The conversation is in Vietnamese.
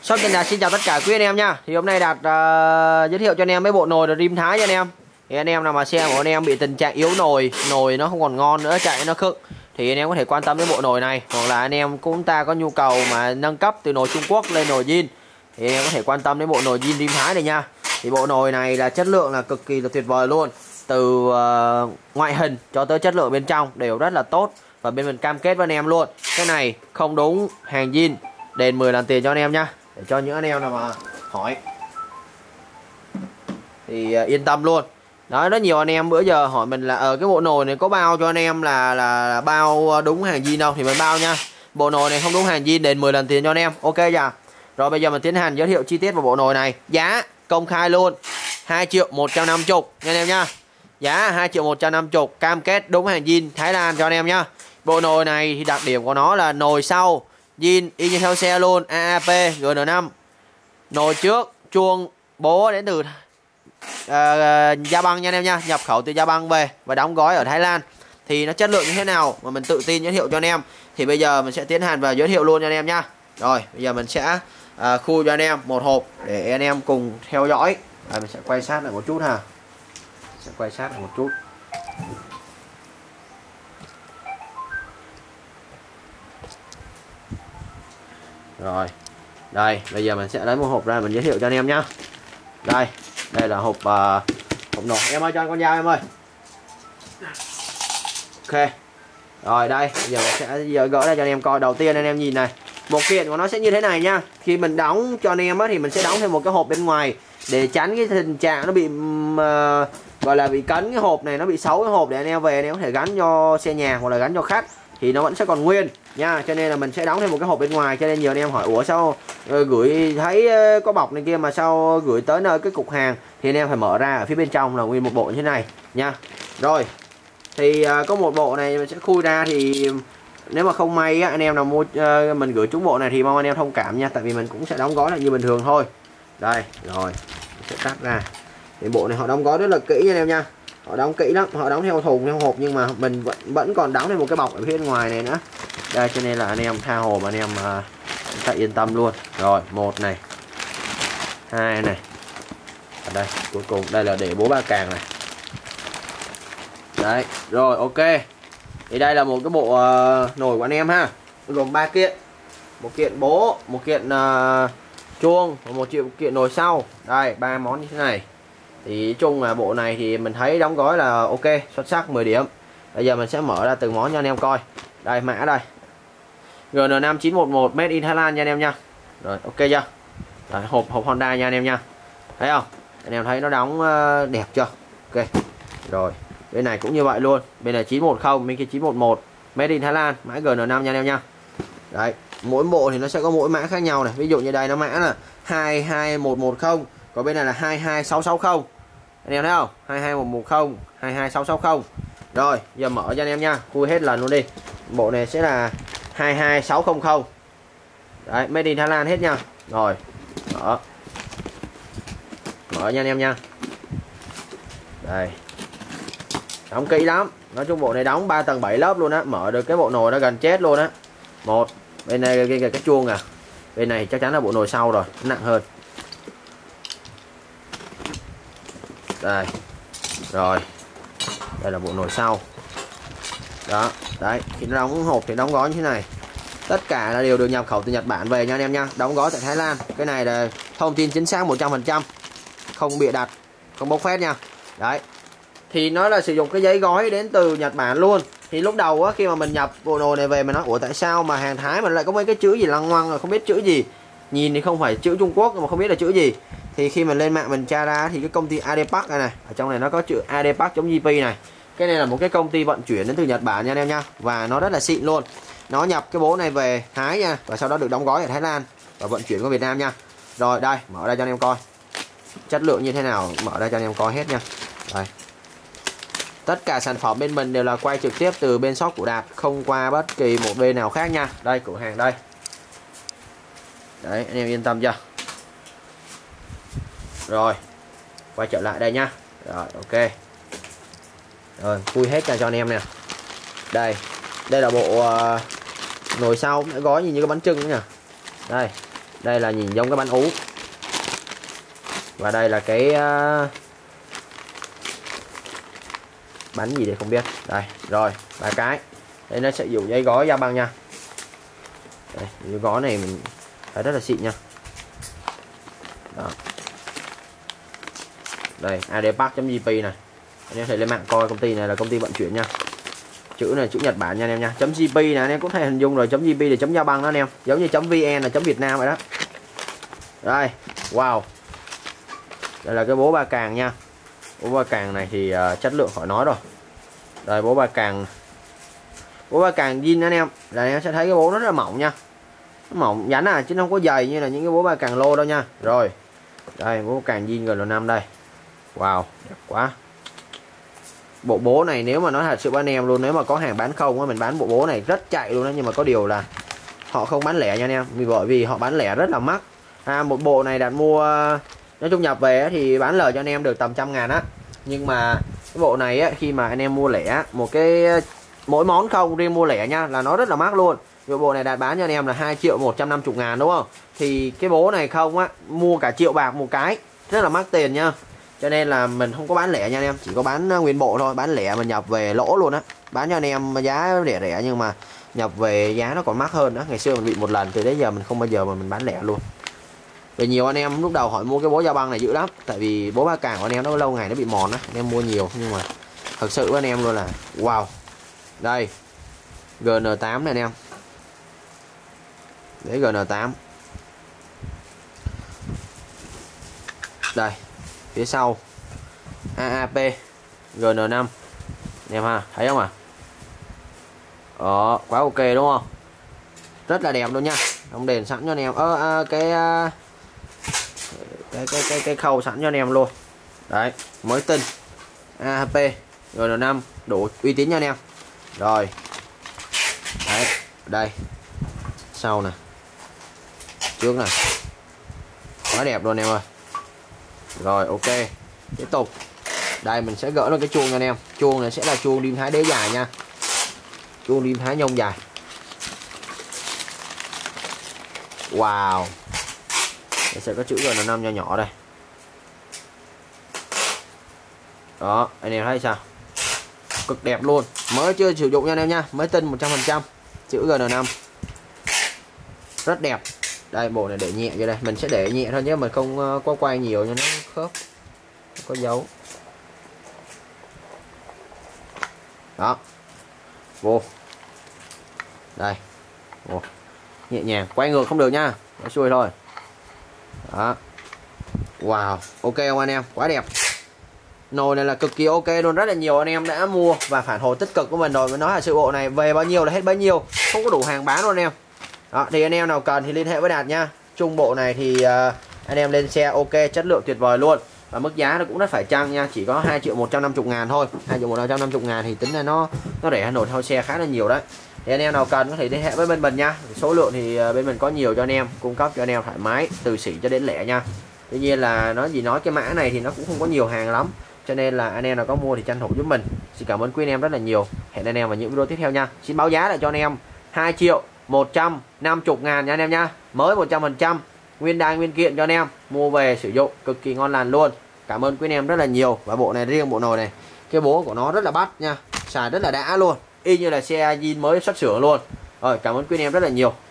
Shop Tiền Đạt xin chào tất cả quý anh em nha. Thì hôm nay Đạt giới thiệu cho anh em mấy bộ nồi rim Thái cho anh em. Thì anh em nào mà xe của anh em bị tình trạng yếu nồi nó không còn ngon nữa, chạy nó khựng, thì anh em có thể quan tâm đến bộ nồi này. Hoặc là anh em chúng ta có nhu cầu mà nâng cấp từ nồi Trung Quốc lên nồi zin, thì anh em có thể quan tâm đến bộ nồi zin rim Thái này nha. Thì bộ nồi này là chất lượng là cực kỳ là tuyệt vời luôn. Từ ngoại hình cho tới chất lượng bên trong đều rất là tốt. Và bên mình cam kết với anh em luôn, cái này không đúng hàng zin, đền 10 lần tiền cho anh em nha. Để cho những anh em nào mà hỏi thì yên tâm luôn. Đó, rất nhiều anh em bữa giờ hỏi mình là ở cái bộ nồi này có bao cho anh em là bao đúng hàng zin đâu, thì mình bao nha. Bộ nồi này không đúng hàng zin, đền 10 lần tiền cho anh em. Ok chưa? Rồi bây giờ mình tiến hành giới thiệu chi tiết vào bộ nồi này. Giá công khai luôn 2.150.000 nha anh em nha. Giá 2.150.000, cam kết đúng hàng zin Thái Lan cho anh em nhá. Bộ nồi này thì đặc điểm của nó là nồi sau zin y như theo xe luôn, AAP GN5. Nồi trước chuông bố đến từ Gia Băng nha anh em nha, nhập khẩu từ Gia Băng về và đóng gói ở Thái Lan. Thì nó chất lượng như thế nào mà mình tự tin giới thiệu cho anh em, thì bây giờ mình sẽ tiến hành và giới thiệu luôn cho anh em nha. Rồi bây giờ mình sẽ khui cho anh em một hộp để anh em cùng theo dõi. Mình sẽ quay sát lại một chút ha, sẽ quay sát lại một chút. Rồi đây, bây giờ mình sẽ lấy một hộp ra mình giới thiệu cho anh em nhá. Đây là hộp hộp nồi. Em ơi, cho anh con dao em ơi. Ok. Rồi đây, bây giờ mình sẽ gỡ ra cho anh em coi. Đầu tiên anh em nhìn này, bộ kiện của nó sẽ như thế này nha. Khi mình đóng cho anh em á, thì mình sẽ đóng thêm một cái hộp bên ngoài để tránh cái tình trạng nó bị gọi là bị cấn cái hộp này, nó bị xấu cái hộp, để anh em về anh em có thể gắn cho xe nhà hoặc là gắn cho khách thì nó vẫn sẽ còn nguyên nha. Cho nên là mình sẽ đóng thêm một cái hộp bên ngoài. Cho nên nhiều anh em hỏi ủa sao gửi thấy có bọc này kia mà sao gửi tới nơi cái cục hàng, thì anh em phải mở ra ở phía bên trong là nguyên một bộ như thế này nha. Rồi thì có một bộ này mình sẽ khui ra, thì nếu mà không may á, anh em nào mua mình gửi trúng bộ này thì mong anh em thông cảm nha, tại vì mình cũng sẽ đóng gói lại như bình thường thôi. Đây rồi mình sẽ cắt ra. Thì bộ này họ đóng gói rất là kỹ nha anh em nha, họ đóng kỹ lắm, họ đóng theo thùng theo hộp, nhưng mà mình vẫn còn đóng thêm một cái bọc ở phía bên ngoài này nữa. Đây, cho nên là anh em tha hồ mà anh em chúng ta yên tâm luôn. Rồi một này, hai này, ở đây cuối cùng đây là để bố ba càng này. Đấy rồi ok. Thì đây là một cái bộ nồi của anh em ha, gồm 3 kiện, một kiện bố, một kiện chuông và một kiện nồi sau. Đây 3 món như thế này. Thì chung là bộ này thì mình thấy đóng gói là ok, xuất sắc 10 điểm. Bây giờ mình sẽ mở ra từng món cho anh em coi. Đây mã đây, GN5 911 made in Thái Lan nha anh em nha. Rồi ok chưa? Đấy, hộp Honda nha anh em nha. Thấy không? Anh em thấy nó đóng đẹp chưa? Ok. Rồi bên này cũng như vậy luôn, bên này 910, bên kia 911 made in Thái Lan, mã GN5 nha anh em nha. Đấy, mỗi bộ thì nó sẽ có mỗi mã khác nhau này. Ví dụ như đây nó mã là 22110, còn bên này là 22660. Anh em thấy không? 22110, 22660. Rồi, giờ mở cho anh em nha, khui hết lần luôn đi. Bộ này sẽ là 22600. Đấy, made in Thái Lan hết nha. Rồi, mở nha anh em nha. Đây. Đóng kỹ lắm. Nói chung bộ này đóng 3 tầng 7 lớp luôn á, mở được cái bộ nồi nó gần chết luôn á. Một, bên này cái chuông à. Bên này chắc chắn là bộ nồi sau rồi, nặng hơn. Đây. Rồi. Đây là bộ nồi sau. Đó, đấy, khi nó đóng hộp thì đóng gói như thế này. Tất cả là đều được nhập khẩu từ Nhật Bản về nha anh em nha, đóng gói tại Thái Lan. Cái này là thông tin chính xác 100%, không bịa đặt, không bốc phét nha. Đấy. Thì nó là sử dụng cái giấy gói đến từ Nhật Bản luôn. Thì lúc đầu á, khi mà mình nhập bộ nồi này về mình nói ủa tại sao mà hàng Thái mà lại có mấy cái chữ gì lăng ngoăng rồi không biết chữ gì. Nhìn thì không phải chữ Trung Quốc mà không biết là chữ gì. Thì khi mình lên mạng mình tra ra thì cái công ty ADPac này, ở trong này nó có chữ ADPac.jp này. Cái này là một cái công ty vận chuyển đến từ Nhật Bản nha anh em nha. Và nó rất là xịn luôn. Nó nhập cái bố này về Thái nha, và sau đó được đóng gói ở Thái Lan và vận chuyển qua Việt Nam nha. Rồi đây, mở ra cho anh em coi. Chất lượng như thế nào mở ra cho anh em coi hết nha. Đây. Tất cả sản phẩm bên mình đều là quay trực tiếp từ bên shop của Đạt, không qua bất kỳ một bên nào khác nha. Đây, cửa hàng đây. Đấy, anh em yên tâm chưa? Rồi, quay trở lại đây nhá. Rồi, ok. Rồi, khui hết ra cho anh em nè. Đây là bộ nồi sau, gói như cái bánh chưng nữa nè. Đây, Đây là nhìn giống cái bánh ú. Và đây là cái bánh gì đây không biết. Đây, rồi, 3 cái. Đây nó sẽ dùng dây gói da băng nha. Đây, cái gói này mình thấy rất là xịn nha. Đó. Đây, adpark.jp này. Anh em thể lên mạng coi, công ty này là công ty vận chuyển nha. Chữ này chữ Nhật Bản nha anh em nha. .jp này anh em cũng thể hình dung rồi, .jp là chấm da băng đó anh em. Giống như .vn là Việt Nam vậy đó. Đây, wow. Đây là cái bố ba càng nha. Bố ba càng này thì chất lượng khỏi nói rồi. Đây bố ba càng. Bố ba càng zin anh em. Là anh em sẽ thấy cái bố nó rất là mỏng nha. Nó mỏng nhắn chứ nó không có dày như là những cái bố ba càng lô đâu nha. Rồi. Đây bố càng zin GN5 đây. Wow, đẹp quá. Bộ bố này nếu mà nói thật sự với anh em luôn, nếu mà có hàng bán không á, mình bán bộ bố này rất chạy luôn đó, nhưng mà có điều là họ không bán lẻ nha anh em, bởi vì họ bán lẻ rất là mắc. Một bộ này đặt mua nói chung nhập về thì bán lời cho anh em được tầm 100.000 á, nhưng mà cái bộ này á, khi mà anh em mua lẻ một cái mỗi món không riêng mua lẻ nha là nó rất là mắc luôn. Bộ này đặt bán cho anh em là 2.150.000 đúng không, thì cái bố này không á mua cả triệu bạc một cái, rất là mắc tiền nha. Cho nên là mình không có bán lẻ nha anh em, chỉ có bán nguyên bộ thôi. Bán lẻ mình nhập về lỗ luôn á, bán cho anh em giá rẻ rẻ nhưng mà nhập về giá nó còn mắc hơn đó. Ngày xưa mình bị một lần, từ đấy giờ mình không bao giờ mà mình bán lẻ luôn. Vì nhiều anh em lúc đầu hỏi mua cái bố da băng này dữ lắm, tại vì bố ba càng của anh em nó lâu ngày nó bị mòn á, anh em mua nhiều. Nhưng mà thật sự với anh em luôn là wow. Đây GN8 này anh em, đấy GN8. Đây phía sau AAP GN5 anh em ha, thấy không ạ? Quá ok đúng không, rất là đẹp luôn nha. Đóng đèn sẵn cho anh em, cái khâu sẵn cho anh em luôn đấy, mới tinh. AAP GN5 đủ uy tín nha anh em. Rồi đấy, đây sau nè, trước này, quá đẹp luôn anh em ơi. Rồi ok, tiếp tục đây mình sẽ gỡ lên cái chuông cho anh em. Chuông này sẽ là chuông đim thái đế dài nha, chuông đim thái nhông dài. Wow, đây sẽ có chữ GN5 nhỏ nhỏ đây. Đó anh em thấy sao, cực đẹp luôn, mới chưa sử dụng nha anh em nha, mới tinh 100%, chữ GN5 rất đẹp. Đây bộ này để nhẹ như đây, mình sẽ để nhẹ thôi nhé, mình không có quay nhiều cho nó khớp, có dấu. Đó, vô đây, vô. Nhẹ nhàng, quay ngược không được nha, nó xuôi thôi. Đó, wow, ok không anh em, quá đẹp. Nồi này là cực kỳ ok luôn, rất là nhiều anh em đã mua và phản hồi tích cực của mình rồi. Mình nói là sự bộ này về bao nhiêu là hết bấy nhiêu, không có đủ hàng bán luôn anh em. Đó, thì anh em nào cần thì liên hệ với Đạt nha. Trung bộ này thì anh em lên xe ok, chất lượng tuyệt vời luôn. Và mức giá nó cũng rất phải chăng nha, chỉ có 2.150.000 thôi. 2.150.000 thì tính là nó rẻ hơn nổi theo xe khá là nhiều đấy. Thì anh em nào cần có thể liên hệ với bên mình nha. Số lượng thì bên mình có nhiều cho anh em, cung cấp cho anh em thoải mái từ sỉ cho đến lẻ nha. Tuy nhiên là nói cái mã này thì nó cũng không có nhiều hàng lắm, cho nên là anh em nào có mua thì tranh thủ giúp mình. Xin cảm ơn quý anh em rất là nhiều. Hẹn anh em vào những video tiếp theo nha. Xin báo giá lại cho anh em 2.150.000 nha anh em nha, mới 100%, nguyên đai nguyên kiện cho anh em mua về sử dụng cực kỳ ngon lành luôn. Cảm ơn quý anh em rất là nhiều. Và bộ này, riêng bộ nồi này, cái bố của nó rất là bắt nha, xài rất là đã luôn, y như là xe zin mới xuất xưởng luôn. Rồi cảm ơn quý anh em rất là nhiều.